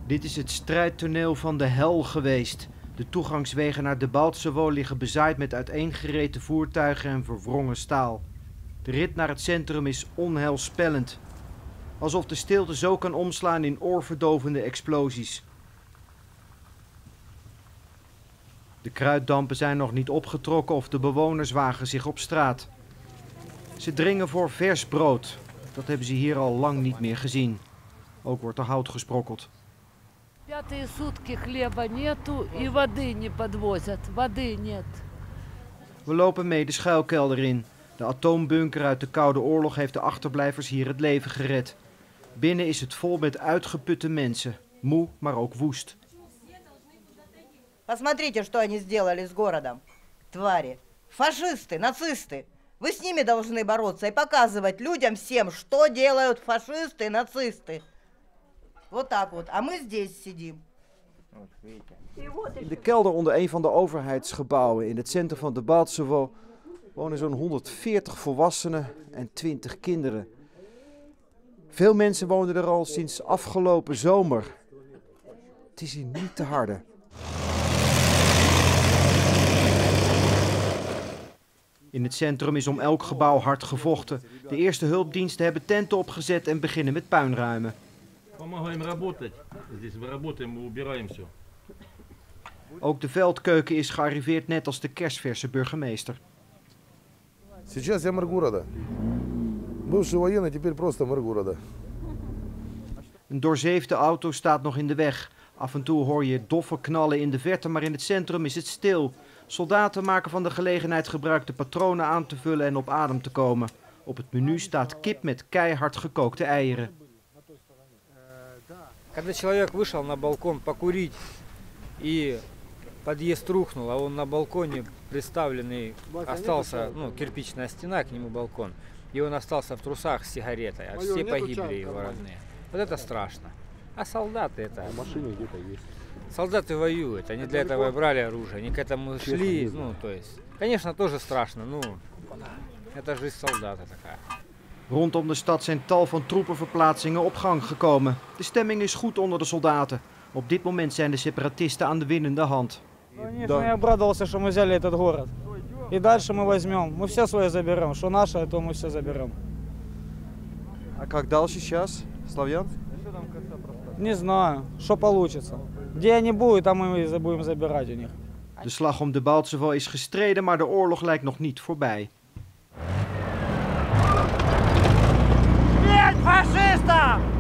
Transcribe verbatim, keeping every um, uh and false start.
Dit is het strijdtoneel van de hel geweest. De toegangswegen naar Debaltsevo liggen bezaaid met uiteengereten voertuigen en verwrongen staal. De rit naar het centrum is onheilspellend. Alsof de stilte zo kan omslaan in oorverdovende explosies. De kruiddampen zijn nog niet opgetrokken of de bewoners wagen zich op straat. Ze dringen voor vers brood. Dat hebben ze hier al lang niet meer gezien. Ook wordt er hout gesprokkeld. Пятые сутки хлеба нету и воды не подвозят. Воды нет. We lopen mee de schuilkelder in. De atoombunker uit de Koude Oorlog heeft de achterblijvers hier het leven gered. Binnen is het vol met uitgeputte mensen. Moe, maar ook woest. Посмотрите, что они сделали с городом. Твари. Фашисты, нацисты. Вы с ними должны бороться и показывать людям всем, что делают фашисты и нацисты. Вот так вот. А мы здесь сидим. In de kelder onder een van de overheidsgebouwen in het centrum van Debaltsevo wonen zo'n honderdveertig volwassenen en twintig kinderen. Veel mensen wonen er al sinds afgelopen zomer. Het is hier niet te harde. In het centrum is om elk gebouw hard gevochten. De eerste hulpdiensten hebben tenten opgezet en beginnen met puinruimen. Ook de veldkeuken is gearriveerd, net als de kersverse burgemeester. Сейчас я мэр города. Бывший военный, теперь просто мэр города. Een doorzeefde auto staat nog in de weg. Af en toe hoor je doffe knallen in de verte, maar in het centrum is het stil. Soldaten maken van de gelegenheid gebruik de patronen aan te vullen en op adem te komen. Op het menu staat kip met keihard gekookte eieren. Когда человек вышел на балкон покурить и подъезд рухнул, а он на балконе приставленный, остался, ну, кирпичная стена, к нему балкон, и он остался в трусах с сигаретой, а все погибли его родные. Вот это страшно. А солдаты это... Машины где-то есть. Солдаты воюют, они для этого брали оружие, они к этому шли, ну, то есть... Конечно, тоже страшно, ну, это жизнь солдата такая. Rondom de stad zijn tal van troepenverplaatsingen op gang gekomen. De stemming is goed onder de soldaten. Op dit moment zijn de separatisten aan de winnende hand. Конечно, я обрадовался, что мы взяли этот город. И дальше мы возьмем. Мы все свое заберем. Что наше, то мы все заберем. А как дальше сейчас, Славян? Не знаю, что получится. Где они будут, там мы будем забирать у них. De slag om Debaltsevo is gestreden, maar de oorlog lijkt nog niet voorbij. Смерть фашистам!